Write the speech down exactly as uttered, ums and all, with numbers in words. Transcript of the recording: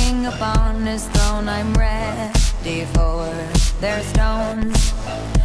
king upon his throne. I'm ready for their stones.